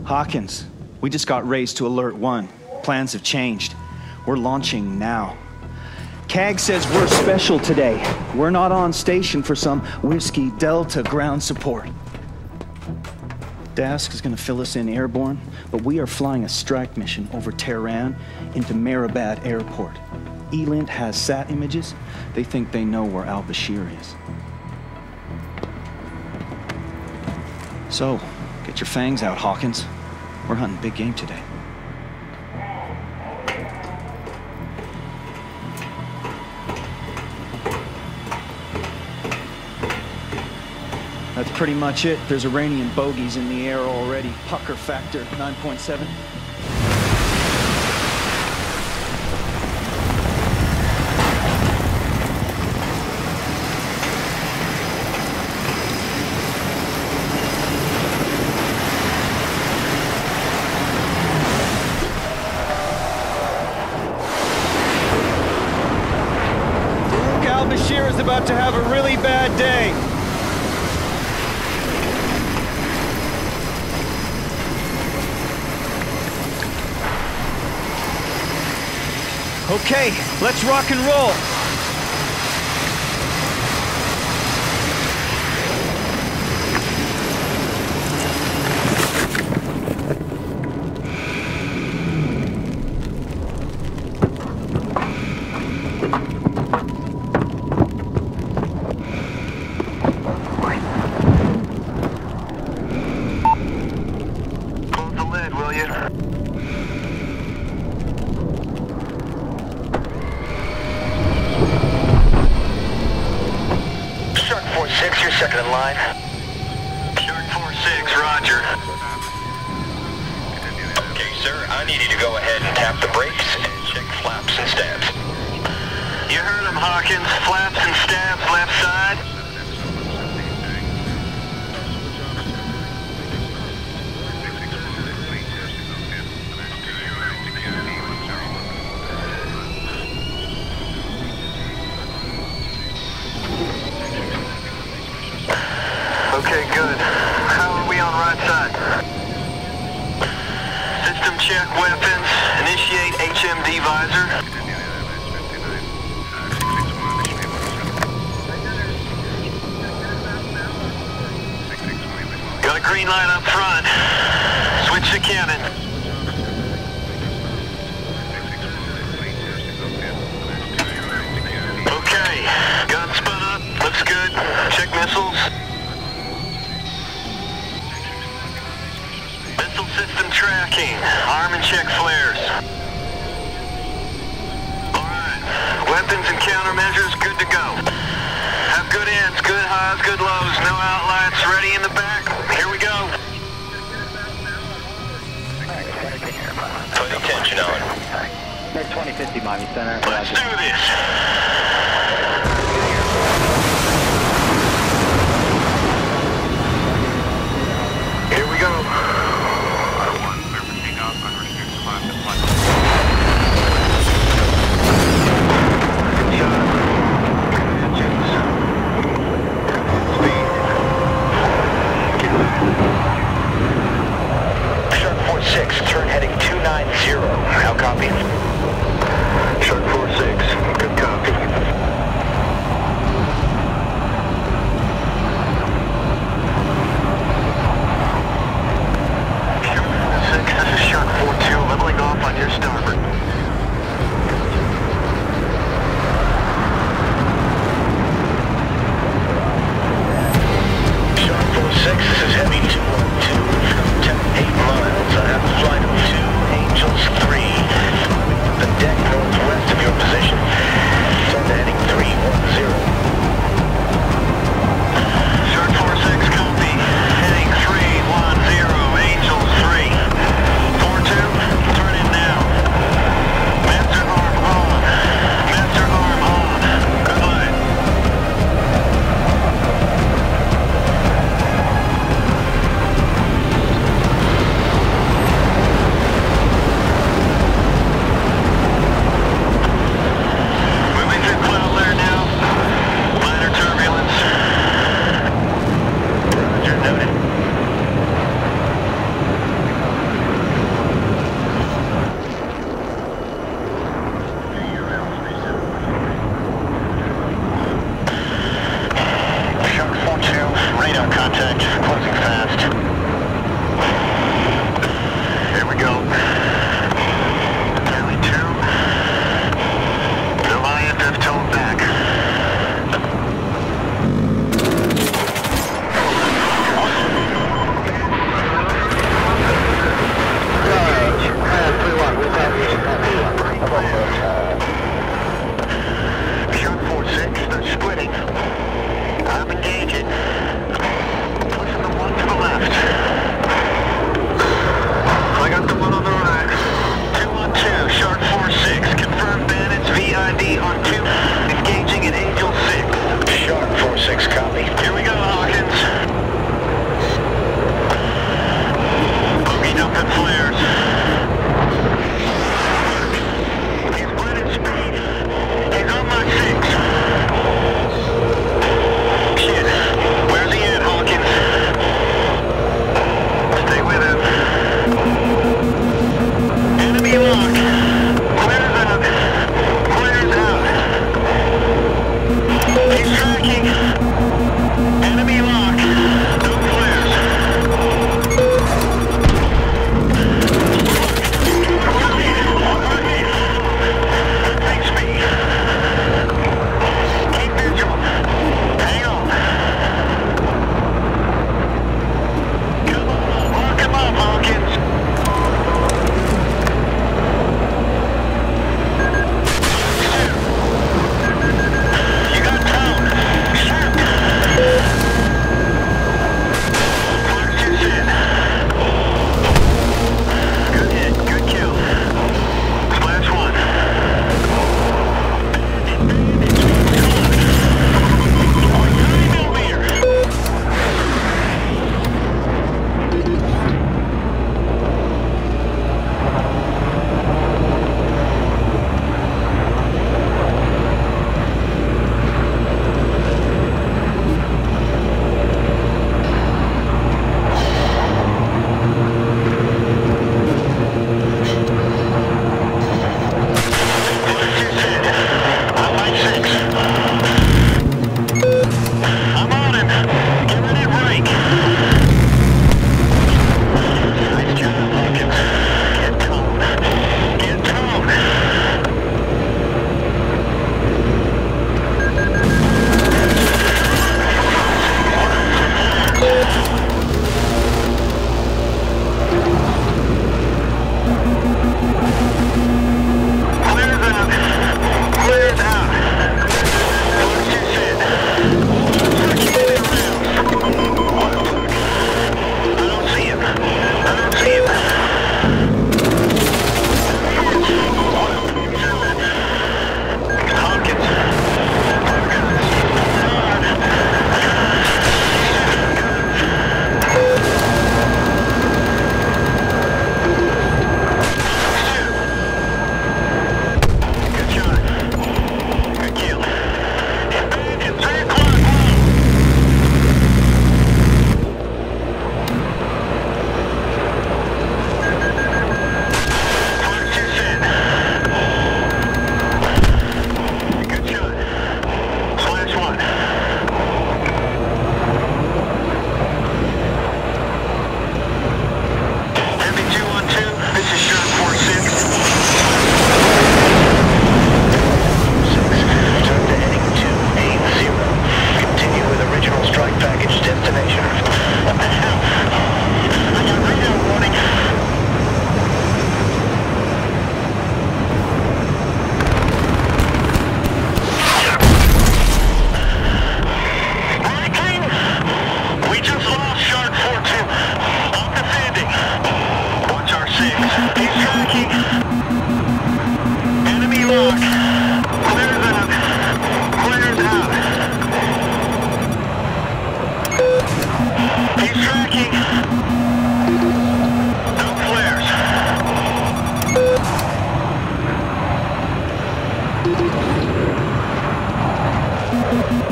Hawkins, we just got raised to Alert 1. Plans have changed. We're launching now. CAG says we're special today. We're not on station for some Whiskey Delta ground support. Dask is gonna fill us in airborne, but we are flying a strike mission over Tehran into Mehrabad Airport. ELINT has sat images. They think they know where al-Bashir is. So, get your fangs out, Hawkins. We're hunting big game today. That's pretty much it. There's Iranian bogeys in the air already. Pucker factor 9.7. Al-Bashir is about to have a really bad day. Okay, let's rock and roll. Close the lid, will you? You're second in line. Shark 4-6, roger. Okay, sir, I need you to go ahead and tap the brakes and check flaps and stabs. You heard him, Hawkins. Flaps and stabs, left side. Okay, good. How are we on right side? System check weapons. Initiate HMD visor. Got a green light up front. Switch to cannon. Okay, gun spun up. Looks good. Check missiles. System tracking. Arm and check flares. Alright. Weapons and countermeasures good to go. Have good ends, good highs, good lows. No outlights. Ready in the back. Here we go. Put attention on. Next 2050 Miami Center. Let's do this. Here we go. Shark 4-6, turn heading 290. How copy? Shark 4-6, good copy.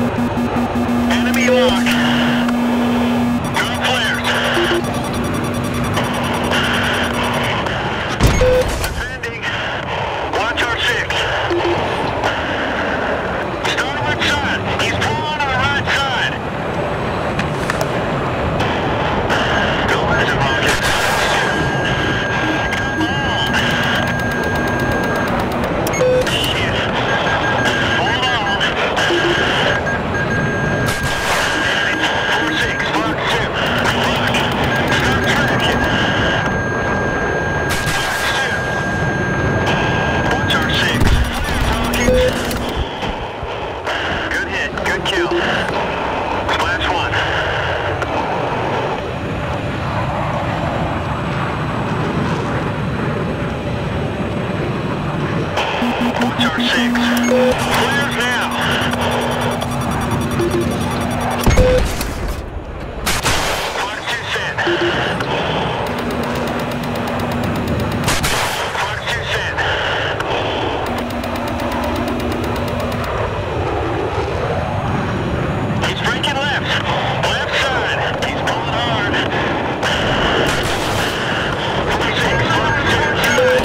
Enemy lock. Drone flares. Defending. Watch our 6. Starboard side. He's pulling on the right side. Don't let him rock it. Come on. Shit. Hold on. 4-6, Fox 2. Fuck. Start tracking. Fox 2. Watch our 6. Talking. Good hit. Good kill. Splash 1. Watch our 6. Flares now. Fox 2 set. Fox 2 set. He's breaking left. Left side. He's pulling hard. 46, Fox 2 side.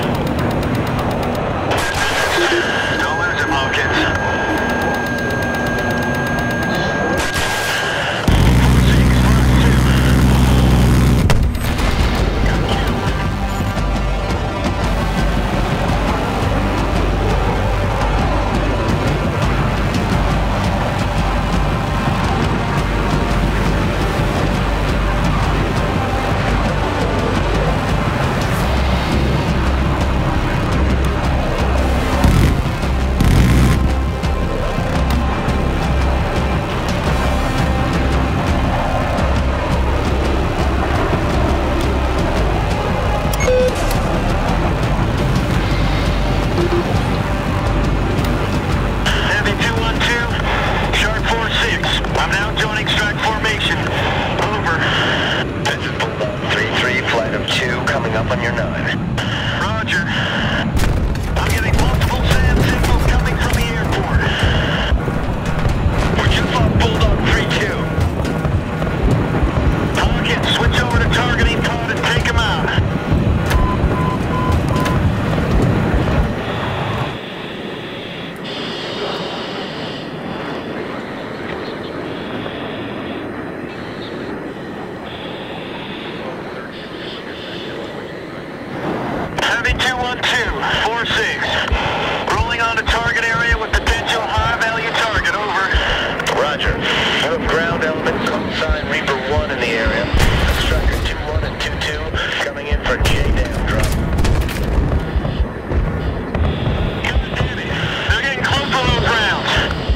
Don't lose him, Hawkins. 46, Fox 2. Good kill. Heavy 212, Shark 4-6. I'm now joining strike formation. Over. This is Bulldog 3-3, flight of 2, coming up on your 9. Roger. I'm getting multiple SAM signals coming from the airport. We're just off Bulldog 3-2. Hawkins, switch over to targeting pod and take him out. Heavy 212, 4-6. Rolling onto target area with potential high-value target. Over. Roger. You have ground elements outside Reaper 1 in the area. Striker 2-1 and 2-2 coming in for J-Dam drop. God damn it. They're getting close on those rounds.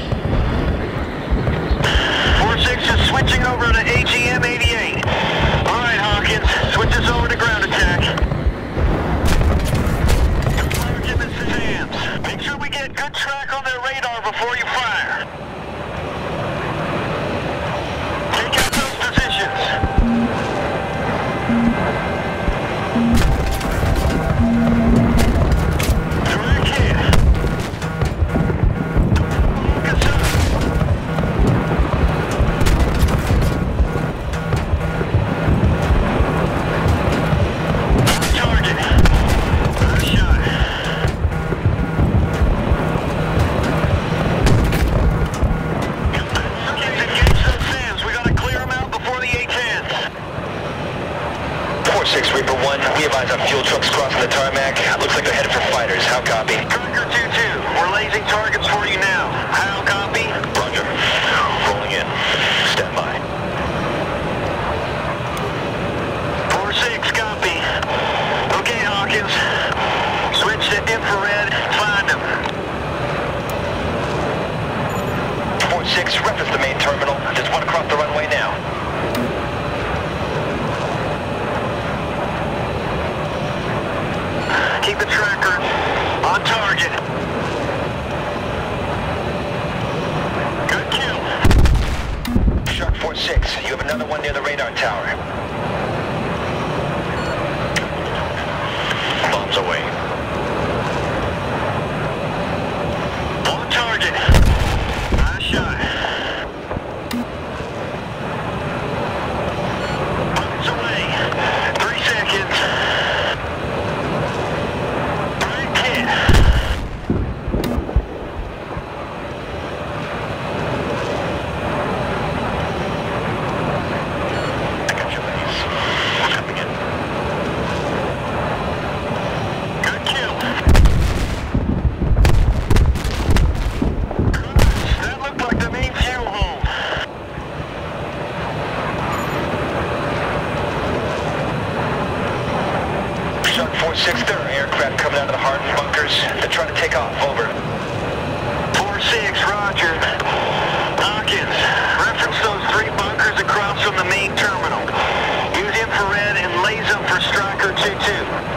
4-6 is switching over to AGM-88. All right, Hawkins. Switch us over to ground attack. Target the SAMs. Make sure we get good track on their radar before you fire. Take out those positions. Direct hit. Focus up. Target. First shot. Kids, engage those SAMs. We gotta clear them out before the A-10s. 4-6 Reaper 1, we have eyes on fuel trucks crossing the tarmac. Looks like they're headed for fighters. How copy? Tracker 2-2, we're lasing targets for you now. How copy? Roger. Rolling in. Stand by. 4-6, copy. Okay, Hawkins. Switch to infrared, find them. 4-6, reference the main terminal. Just one across the runway now. Keep the tracker on target. Good kill. Shark 4-6, you have another one near the radar tower. Bombs away. On target. Nice shot. 4-6, there are aircraft coming out of the hardened bunkers. They're trying to take off. Over. 4-6, roger. Hawkins, reference those 3 bunkers across from the main terminal. Use infrared and laze them for Striker 2-2.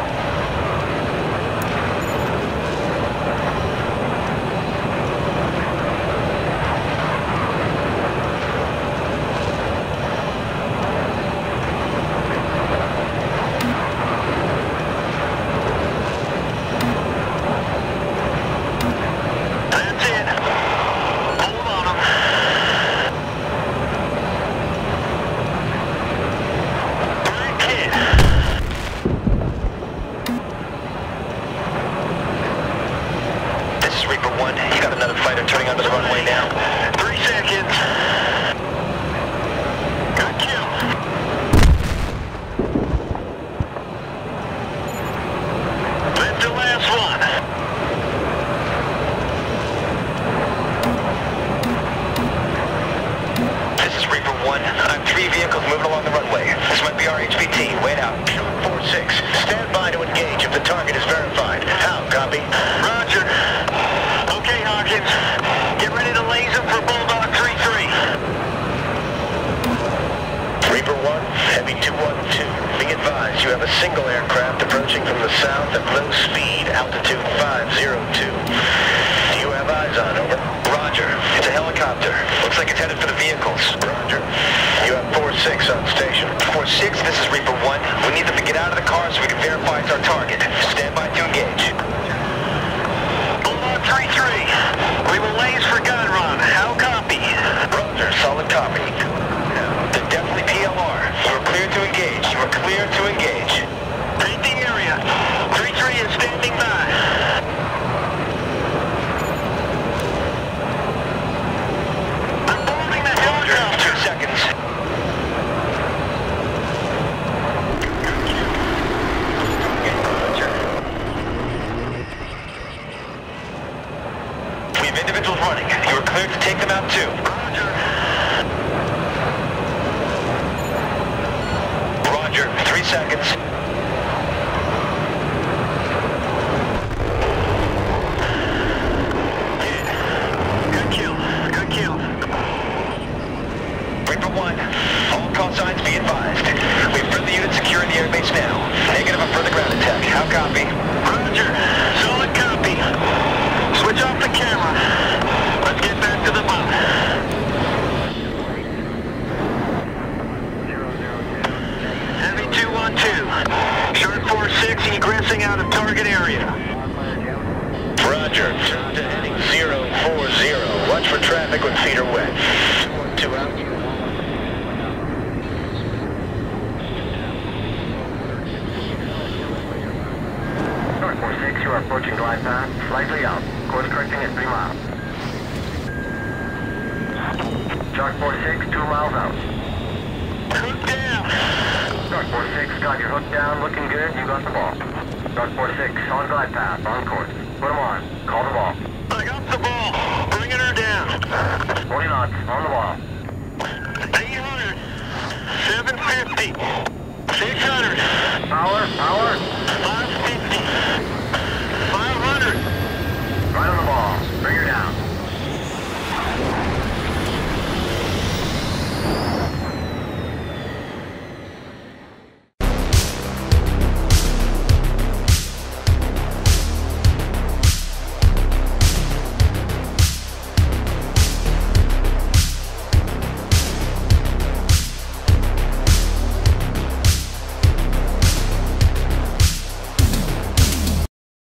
Power.